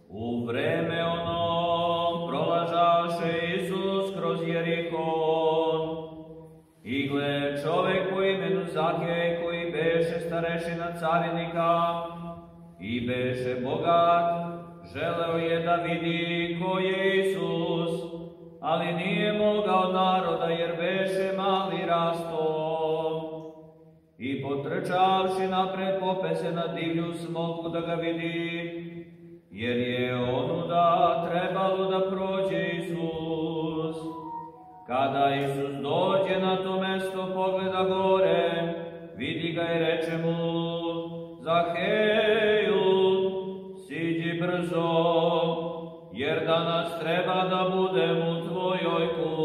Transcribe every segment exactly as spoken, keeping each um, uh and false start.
U vreme ono prolažaše Isus kroz Jerihon. I gle, čovek po imenu Zakej, koji beše starešina carinika i beše bogat, želeo je da vidi ko je Isus, ali nije mogao naroda, jer beše mali rasto. I potrčavši napred, pope se na divlju smoku da ga vidi, jer je onuda trebalo da prođe Isus. Kada Isus dođe na to mesto, pogleda gore, vidi ga i reče mu: Zaheju, siđi brzo, jer danas treba da budem u tvojoj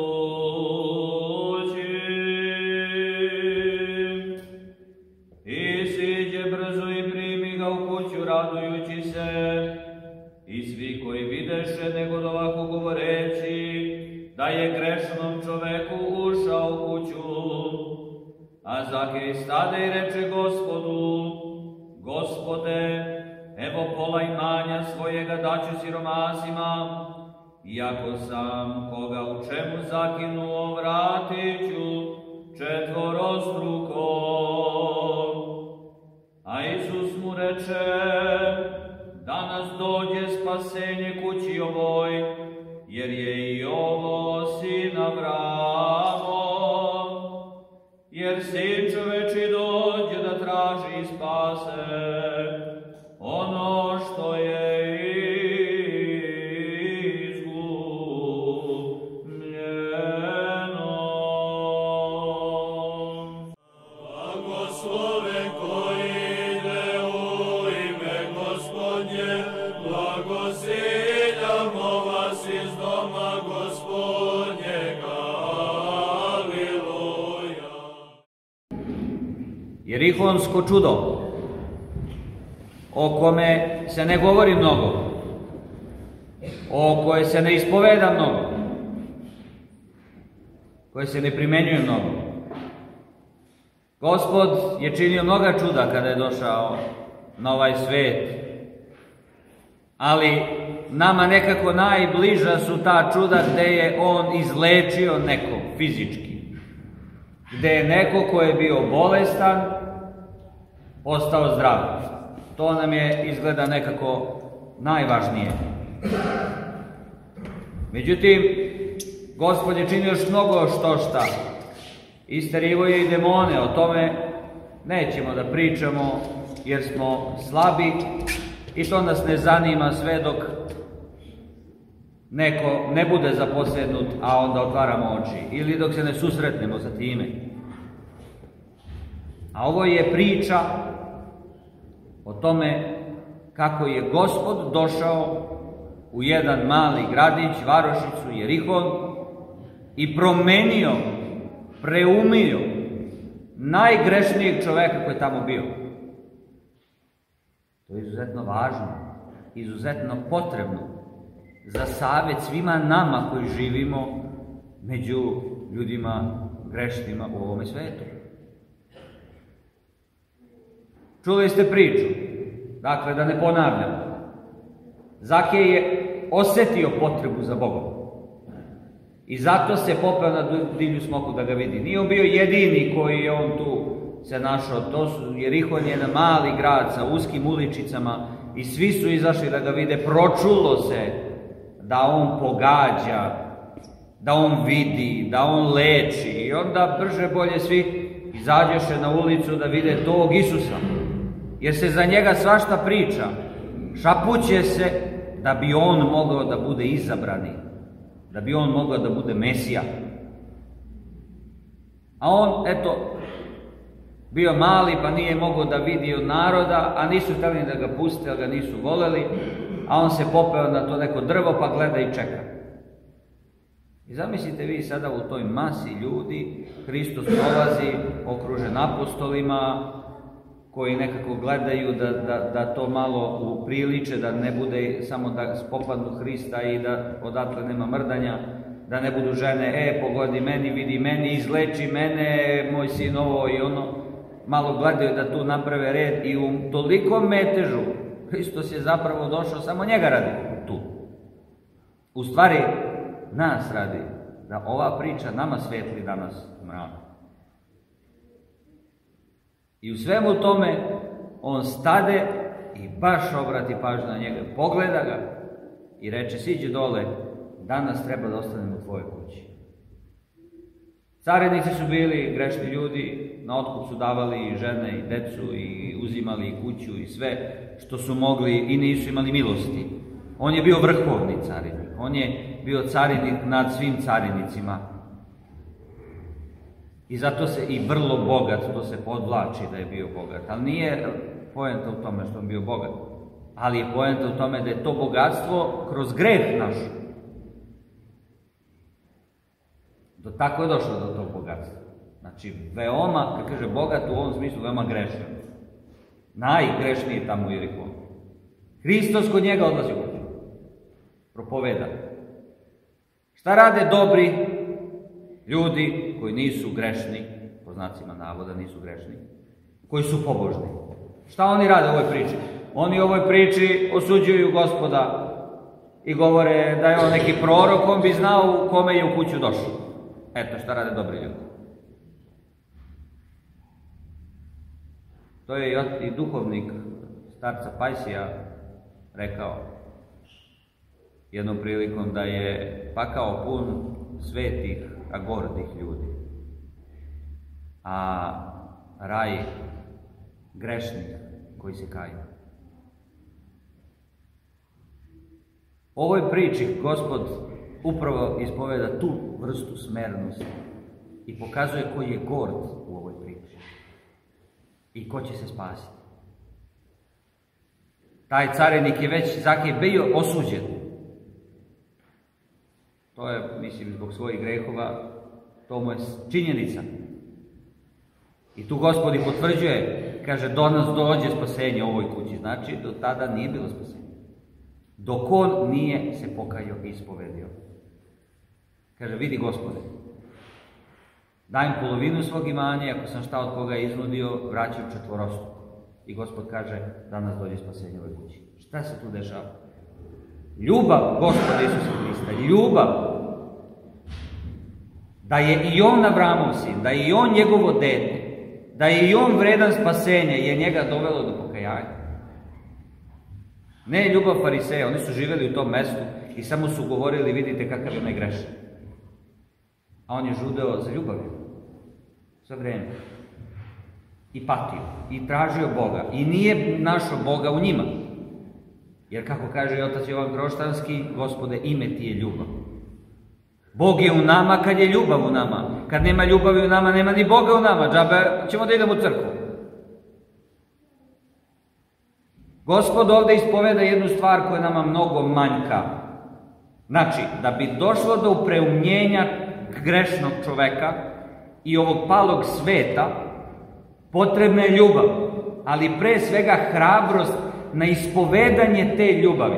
kući. I siđe brzo i primi ga u kuću, radujući se. I svi koji videše negodovako govoreći da je grešnom čoveku ušao u kuću. A Zakej stade i reče Gospodu: Gospode, evo pola imanja svojega daću siromasima, iako sam koga u čemu zakinuo, vratit ću četvorostruko. A Isus mu reče: danas dođe spasenje kući ovoj, jer je i ovo sin Avraamov, jer sin čoveči dođe da traži i spase ono što je izgubljeno. Blagosloven koji ide u ime Gospodnje, blagosiljamo vas iz doma Gospodnjega. Aliluja. Jerihonsko čudo, o kome se ne govori mnogo, o koje se ne ispoveda mnogo, koje se ne primenjuje mnogo. Gospod je činio mnoga čuda kada je došao na ovaj svet, ali nama nekako najbliža su ta čuda gde je On izlečio nekog fizički, gde je neko ko je bio bolestan postao zdrav. To nam je izgleda nekako najvažnije. Međutim, Gospod je činio još mnogo što šta. Isterivo je i demone, o tome nećemo da pričamo jer smo slabi i to nas ne zanima sve dok neko ne bude zaposednut, a onda otvaramo oči, ili dok se ne susretnemo sa time. A ovo je priča o tome kako je Gospod došao u jedan mali gradić, varošicu Jerihon, i promenio, preumio najgrešnijeg čoveka koji je tamo bio. To je izuzetno važno, izuzetno potrebno za savjet svima nama koji živimo među ljudima grešnima u ovome svetu. Čuli ste priču, dakle da ne ponavljam. Zakej je osetio potrebu za Bogom i zato se popeo na divlju smoku da ga vidi. Nije on bio jedini koji je on tu se našao. To su, Jerihon je jedan mali grad sa uskim uličicama i svi su izašli da ga vide. Pročulo se da on pogađa, da on vidi, da on leči, i onda brže bolje svi izađeše na ulicu da vide tog Isusa, jer se za njega svašta priča. Šapuće se da bi on mogao da bude izabrani, da bi on mogao da bude Mesija. A on, eto, bio mali pa nije mogao da vidi od naroda, a nisu hteli da ga puste, a ga nisu voleli, a on se popeo na to neko drvo pa gleda i čeka. I zamislite vi sada u toj masi ljudi, Hristos prolazi okružen apostolima koji nekako gledaju da, da, da to malo upriliče, da ne bude samo da spopadnu Hrista i da odatle nema mrdanja, da ne budu žene: e, pogodi meni, vidi meni, izleči mene, moj sin ovo i ono. Malo gledaju da tu naprave red i u tolikom metežu Hristos je zapravo došao, samo njega radi tu. U stvari, nas radi, da ova priča nama svetli danas mrak. I u svemu tome, on stade i baš obrati pažnju na njega, pogleda ga i reče, siđi dole, danas treba da ostanem u tvojoj kući. Carinici su bili grešni ljudi, na otkup su davali i žene i decu i uzimali i kuću i sve što su mogli i nisu imali milosti. On je bio vrhovni carinik, on je bio carinik nad svim carinicima. I zato se i vrlo bogat, to se podvlači da je bio bogat. Ali nije poenta u tome što on bio bogat, ali je poenta u tome da je to bogatstvo kroz greh naš. Do tako je došlo do tog bogatstva. Znači, veoma, kad kaže bogat, u ovom smislu veoma grešan. Najgrešniji tamo u Jerihonu. Hristos kod njega odlazi u kuću. Propoveda. Šta rade dobri ljudi koji nisu grešni, po znacima navoda nisu grešni, koji su pobožni? Šta oni rade u ovoj priči? Oni u ovoj priči osuđuju Gospoda i govore da je on neki prorok, on bi znao kome je u kuću došao. Eto šta rade dobri ljudi. To je i duhovnik starca Pajsija rekao jednom prilikom, da je pakao pun svetih, a gordih ljudi, a raj grešnih koji se kaju. U ovoj priči Gospod upravo ispoveda tu vrstu smernosti i pokazuje koji je gord u ovoj priči i ko će se spasiti. Taj carinik je već Zakej bio osuđen. To je, mislim, zbog svojih grehova, to mu je činjenica. I tu Gospod i potvrđuje, kaže, do nas dođe spasenje u ovoj kući. Znači, do tada nije bilo spasenje. Dok on nije se pokajao i ispovedio. Kaže, vidi Gospode, dajem polovinu svog imanja, ako sam šta od koga iznudio, vraćam četvorostruko. I Gospod kaže, danas dođe spasenje u ovoj kući. Šta se tu dešava? Ljubav Gospoda Isusa Hrista, ljubav da je i on Avramov sin, da je i on njegovo dete, da je i on vredan spasenja, je njega dovelo do pokajanja. Ne ljubav fariseja, oni su živjeli u tom mestu i samo su govorili, vidite kakav je onaj grešan. A on je žudeo za ljubavlju, za vreme. I patio, i tražio Boga, i nije našao Boga u njima. Jer kako kaže i otac Jovan Groštanski, Gospode, ime ti je ljubav. Bog je u nama kad je ljubav u nama. Kad nema ljubavi u nama, nema ni Boga u nama. Džabe ćemo da idemo u crkvu. Gospod ovdje ispoveda jednu stvar koja nama mnogo manjka. Znači, da bi došlo do upreumljenja grešnog čoveka i ovog palog sveta, potrebna je ljubav, ali pre svega hrabrost na ispovedanje te ljubavi.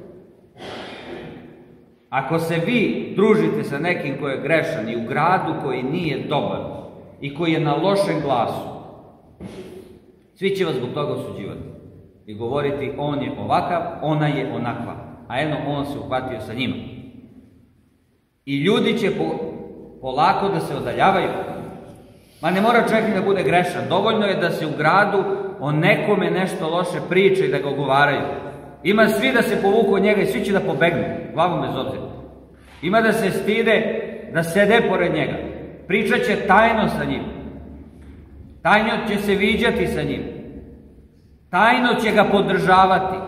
Ako se vi družite sa nekim koji je grešan i u gradu koji nije dobar i koji je na lošem glasu, svi će vas zbog toga osuđivati i govoriti on je ovakav, ona je onakva, a eno on se uhvatio sa njima. I ljudi će po, polako da se odaljavaju. Ma ne mora čovjek da bude grešan, dovoljno je da se u gradu o nekome nešto loše priča i da ga ogovaraju. Ima svi da se povuku od njega i svi će da pobegnu, glavom bez obzira. Ima da se stide, da sede pored njega. Pričat će tajno sa njim. Tajno će se viđati sa njim. Tajno će ga podržavati.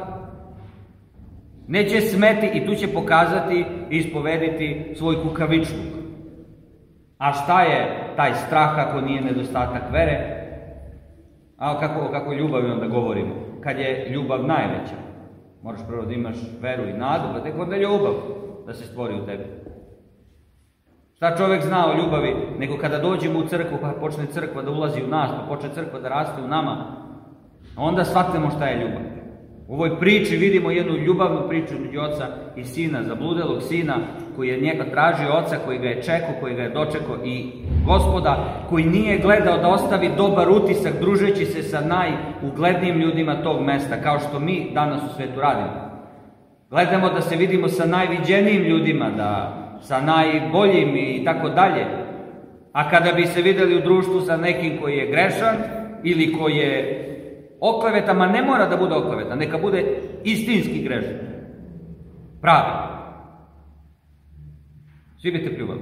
Neće smeti i tu će pokazati i ispovediti svoj kukavičluk. A šta je taj strah ako nije nedostatak vere? A kako, kako ljubavi onda govorimo? Kad je ljubav najveća. Moraš prvo da imaš veru i nadu, pa tek onda ljubav da se stvori u tebi. Šta čovjek zna o ljubavi, nego kada dođemo u crkvu, pa počne crkva da ulazi u nas, pa počne crkva da raste u nama, onda shvatimo šta je ljubav. U ovoj priči vidimo jednu ljubavnu priču između oca i sina, zabludelog sina koji je njega tražio oca, koji ga je čekao, koji ga je dočekao, i Gospoda koji nije gledao da ostavi dobar utisak družeći se sa najuglednijim ljudima tog mesta, kao što mi danas u svetu radimo. Gledamo da se vidimo sa najviđenijim ljudima, da sa najboljim i tako dalje. A kada bi se videli u društvu sa nekim koji je grešan ili koji je oklevetan, ma ne mora da bude oklevetan, neka bude istinski grešan, pravi, svi bi te pljuvali.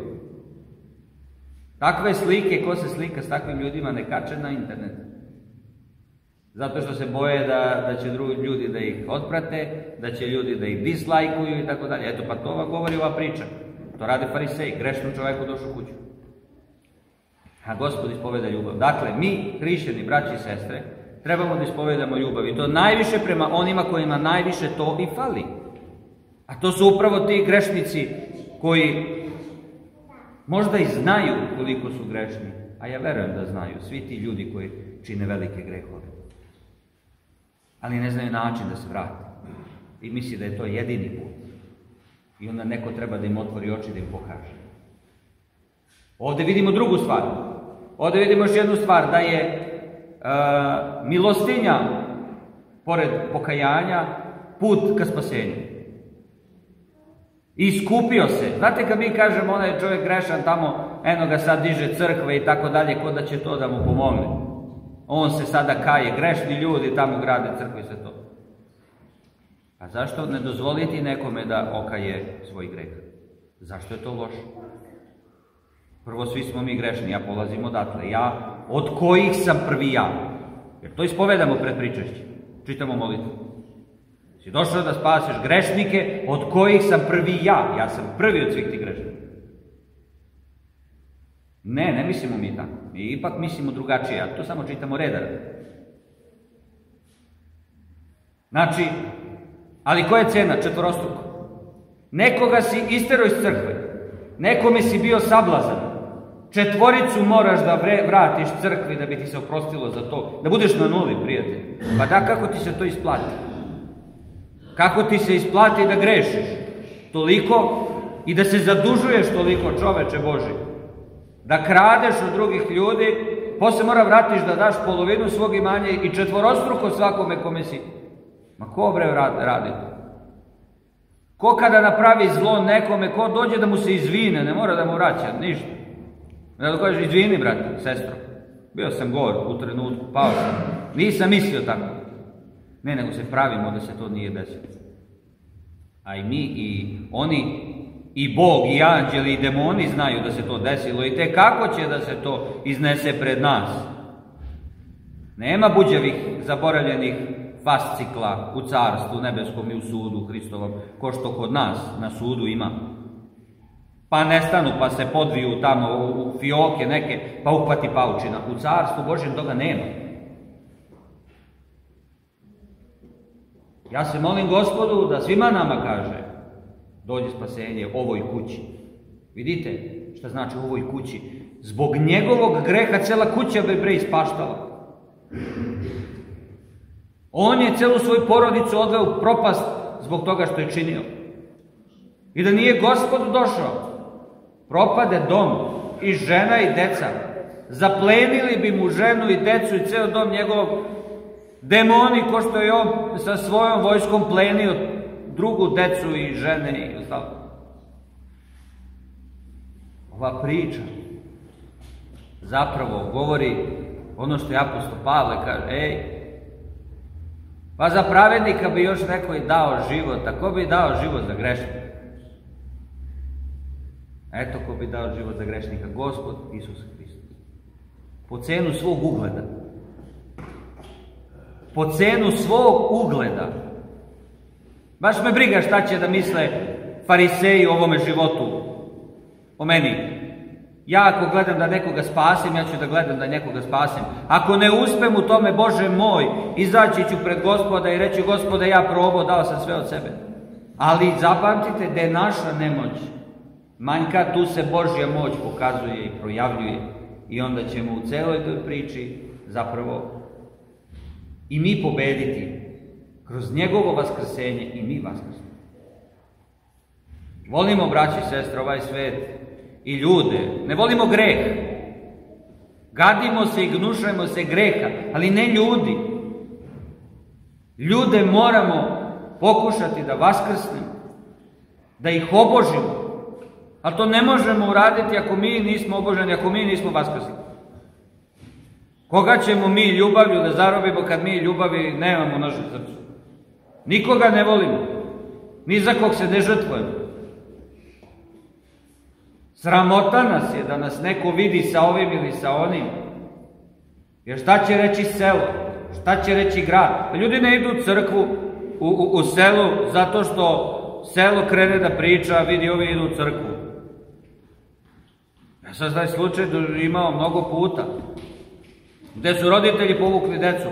Takve slike, ko se slika s takvim ljudima, ne kače na internet. Zato što se boje da, da će drugi ljudi da ih otprate, da će ljudi da ih dislajkuju i tako dalje. Eto, pa to ova govori ova priča. To rade fariseji, grešnom čoveku došao u kuću. A Gospod ispoveda ljubav. Dakle, mi, hrišćani, braći i sestre, trebamo da ispovedamo ljubav. I to najviše prema onima kojima najviše to i fali. A to su upravo ti grešnici koji možda i znaju koliko su grešni, a ja verujem da znaju, svi ti ljudi koji čine velike grehove. Ali ne znaju način da se vrate. I misli da je to jedini put. I onda neko treba da im otvori oči, da im pokaže. Ovdje vidimo drugu stvar. Ovdje vidimo još jednu stvar, da je uh, milostinja, pored pokajanja, put ka spasenju. I iskupio se. Znate kad mi kažemo onaj čovjek grešan tamo, eno ga sad diže crkve i tako dalje, ko da će to da mu pomogne. On se sada kaje, grešni ljudi tamo grade crkve i sve to. A zašto ne dozvoliti nekome da okaje svoj greh? Zašto je to loše? Prvo, svi smo mi grešni, ja polazim odatle. Ja, od kojih sam prvi ja? Jer to ispovedamo pred pričešćem. Čitamo molitvu. Si došao da spasiš grešnike, od kojih sam prvi ja. Ja sam prvi od svih tih grešnika. Ne, ne mislimo mi tako. Mi ipak mislimo drugačije, a to samo čitamo redar. Znači, ali koja je cena? Četvorostruko. Nekoga si isterao iz crkve. Nekome si bio sablazan. Četvoricu moraš da vratiš crkvi da bi ti se oprostilo za to. Da budeš na nuli, prijatelj. Pa da, kako ti se to isplati? Kako ti se isplati da grešiš toliko i da se zadužuješ toliko, čoveče Boži? Da kradeš od drugih ljudi, posle mora vratiš da daš polovinu svog imanja i četvorostruko svakome kome si. Ma ko bre radi to? Ko kada napravi zlo nekome, ko dođe da mu se izvine, ne mora da mu vraća, ništa. Ne da kažeš, izvini, brate, sestro, bio sam gor u trenutku, pao sam, nisam mislio tako. Ne, nego se pravimo da se to nije desilo. A i mi, i oni, i Bog, i anđeli, i demoni znaju da se to desilo i te kako će da se to iznese pred nas. Nema buđavih, zaboravljenih fascikla u carstvu nebeskom i u sudu Hristovom, ko što kod nas na sudu ima. Pa nestanu, pa se podviju tamo u fioke neke, pa uhvati paučina. U carstvu Božjem toga nema. Ja se molim Gospodu da svima nama kaže, dođe spasenje ovoj kući. Vidite šta znači ovoj kući? Zbog njegovog greha cela kuća bi bre ispaštala. On je celu svoju porodicu odveo u propast zbog toga što je činio. I da nije Gospod došao, propade dom i žena i deca. Zaplenili bi mu ženu i decu i ceo dom njegovog. Demoni, ko što je on sa svojom vojskom plenio drugu decu i žene i ostalo. Ova priča zapravo govori ono što je apostol Pavle kaže, ej, pa za pravednika bi još neko i dao život, a ko bi dao život za grešnika? Eto ko bi dao život za grešnika, Gospod Isus Hristos. Po cenu svog ugleda. Po cenu svog ugleda. Baš me briga šta će da misle fariseji o ovome životu, o meni. Ja ako gledam da nekoga spasim, ja ću da gledam da nekoga spasim. Ako ne uspem u tome, Bože moj, izaći ću pred Gospoda i reći, Gospode, ja probao, dao sam sve od sebe. Ali zapamtite da je naša nemoć manjka, tu se Božja moć pokazuje i projavljuje. I onda ćemo u celoj toj priči zapravo i mi pobediti kroz njegovo vaskrsenje i mi vaskrsnemo. Volimo, braći i sestre, ovaj svet i ljude, ne volimo greh. Gadimo se i gnušajmo se greha, ali ne ljudi. Ljude moramo pokušati da vaskrsnemo, da ih obožimo. Ali to ne možemo uraditi ako mi nismo oboženi, ako mi nismo vaskrsni. Koga ćemo mi ljubavlju da zarobimo kad mi ljubavi nemamo u našem srcu? Nikoga ne volimo, ni za kog se ne žrtvujemo. Sramota nas je da nas neko vidi sa ovim ili sa onim. Jer šta će reći selo? Šta će reći grad? Pa ljudi ne idu u crkvu, u, u, u selu, zato što selo krene da priča, vidi ovi idu u crkvu. Ja sam taj slučaj imao mnogo puta, gde su roditelji povukli decu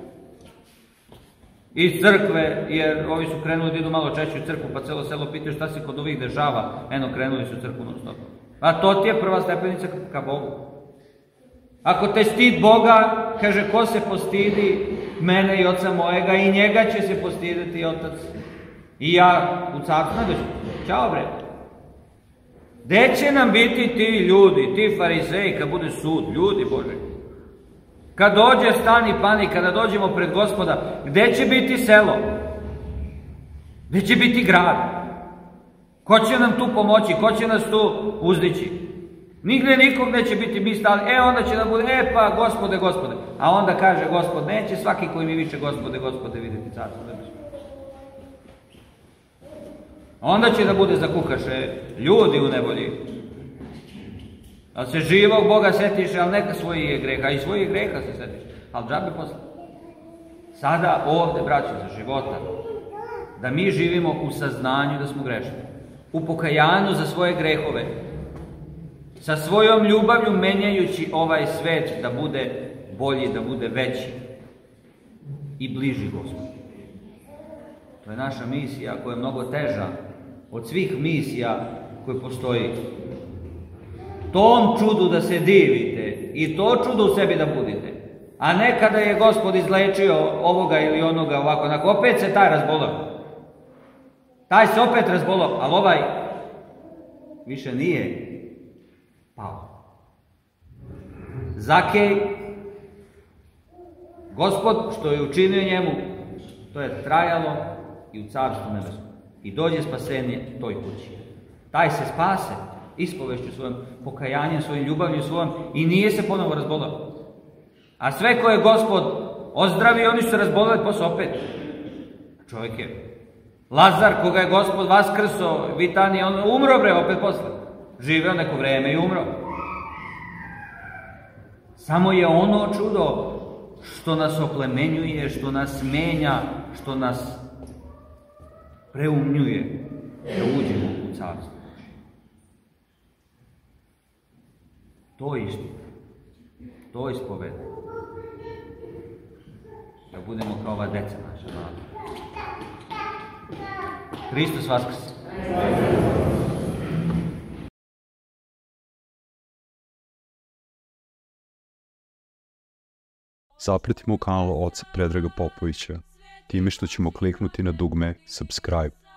iz crkve, jer ovi su krenuli da idu malo češće u crkvu, pa celo selo pitaju šta se kod ovih dešava. Eno, krenuli su u crkvu non stop. A to ti je prva stepenica ka Bogu. Ako te stid Boga, kaže, ko se postidi mene i oca mojega, i njega će se postiditi otac. I ja u carstvu nebesu. Ćao bre. Gde će nam biti ti ljudi, ti fariseji, kad bude sud, ljudi Bože? Kad dođe stan i pani, kada dođemo pred Gospoda, gde će biti selo? Gde će biti grad? Ko će nam tu pomoći? Ko će nas tu uzdići? Nigde nikog neće biti mi stali. E, onda će nam bude, e pa, Gospode, Gospode. A onda kaže Gospod, neće svaki koji mi viče Gospode, Gospode, vidjeti carstvo nebesko. Onda će da bude zakukaše ljudi u nevolji. Ali se živog Boga setiše, ali neka svojih greha, i svojih greha se setiše. Ali džabe posle. Sada ovde, braćo, za života, da mi živimo u saznanju da smo grešni, u pokajanju za svoje grehove, sa svojom ljubavlju menjajući ovaj svet da bude bolji, da bude veći i bliži Gospodu. To je naša misija koja je mnogo teža od svih misija koje postoji. Tom čudu da se divite i to čudo u sebi da budite. A ne kada je Gospod izlečio ovoga ili onoga ovako, onako, opet se taj razbolao. Taj se opet razbolao, ali ovaj više nije pao. Zakej, Gospod što je učinio njemu, to je trajalo i u carstvu nebeskom. I dođe spasenje toj kući. Taj se spase ispovešću svojom, pokajanjem svojim, ljubavlju svojom i nije se ponovo razbolao. A sve koje je Gospod ozdravio, oni su se razboleli posle opet. Čovjek je Lazar, koga je Gospod vaskrso, Vitanije, on umro bre opet posle. Živeo neko vreme i umro. Samo je ono čudo što nas oplemenjuje, što nas menja, što nas preumnjuje da uđemo u carstvo. To je istina. To je ispoveda. Da budemo kao ova deca naša mala. Hristos vaskrse. Zapratimo kanal oca Predraga Popovića time što ćemo kliknuti na dugme subscribe.